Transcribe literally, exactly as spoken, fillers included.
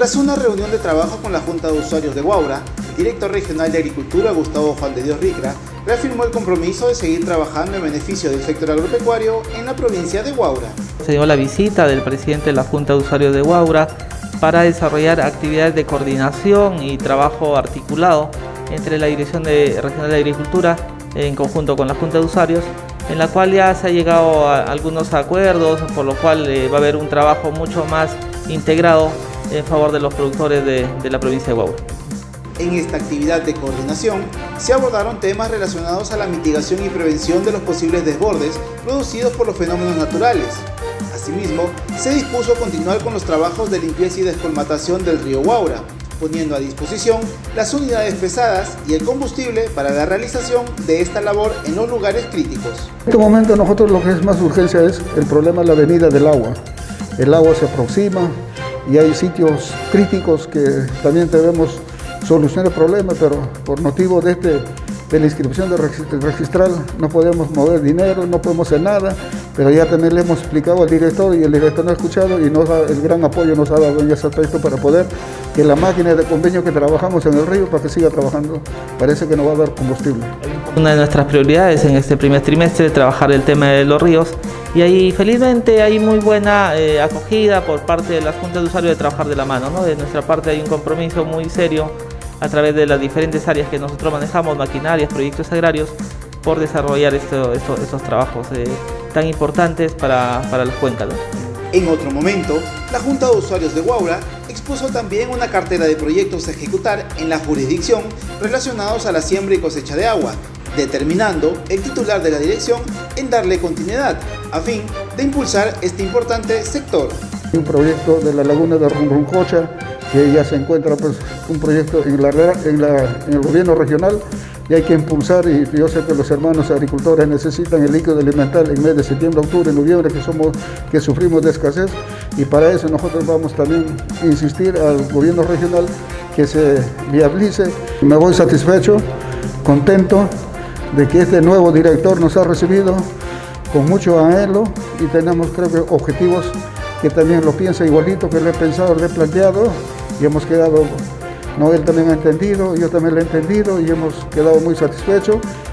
Tras una reunión de trabajo con la Junta de Usuarios de Huaura, el director regional de Agricultura, Gustavo Juan de Dios Ricra, reafirmó el compromiso de seguir trabajando en beneficio del sector agropecuario en la provincia de Huaura. Se dio la visita del presidente de la Junta de Usuarios de Huaura para desarrollar actividades de coordinación y trabajo articulado entre la Dirección de, Regional de Agricultura en conjunto con la Junta de Usuarios, en la cual ya se ha llegado a algunos acuerdos, por lo cual eh, va a haber un trabajo mucho más integrado en favor de los productores de, de la provincia de Huaura. En esta actividad de coordinación se abordaron temas relacionados a la mitigación y prevención de los posibles desbordes producidos por los fenómenos naturales. Asimismo, se dispuso continuar con los trabajos de limpieza y descolmatación del río Huaura, poniendo a disposición las unidades pesadas y el combustible para la realización de esta labor en los lugares críticos. En este momento nosotros lo que es más urgencia es el problema de la venida del agua. El agua se aproxima y hay sitios críticos que también debemos solucionar el problema, pero por motivo de, este, de la inscripción del registral no podemos mover dinero, no podemos hacer nada, pero ya también le hemos explicado al director y el director nos ha escuchado y nos ha, el gran apoyo nos ha dado en ese aspecto para poder que la máquina de convenio que trabajamos en el río para que siga trabajando, parece que no va a haber combustible. Una de nuestras prioridades en este primer trimestre es trabajar el tema de los ríos y ahí felizmente hay muy buena eh, acogida por parte de la Junta de Usuarios de trabajar de la mano, ¿no? De nuestra parte hay un compromiso muy serio a través de las diferentes áreas que nosotros manejamos, maquinarias, proyectos agrarios, por desarrollar esto, esto, estos trabajos eh, tan importantes para, para las cuencas, ¿no? En otro momento, la Junta de Usuarios de Huaura expuso también una cartera de proyectos a ejecutar en la jurisdicción relacionados a la siembra y cosecha de agua, determinando el titular de la dirección en darle continuidad, a fin de impulsar este importante sector. Un proyecto de la laguna de Runruncocha, que ya se encuentra pues, un proyecto en, la, en, la, en el gobierno regional y hay que impulsar, y yo sé que los hermanos agricultores necesitan el líquido alimentar en mes de septiembre, octubre, noviembre, que, somos, que sufrimos de escasez, y para eso nosotros vamos también a insistir al gobierno regional que se viabilice. Me voy satisfecho, contento de que este nuevo director nos ha recibido con mucho anhelo y tenemos creo que objetivos que también lo piensa igualito que le he pensado, le he planteado y hemos quedado, no, él también ha entendido, yo también lo he entendido y hemos quedado muy satisfechos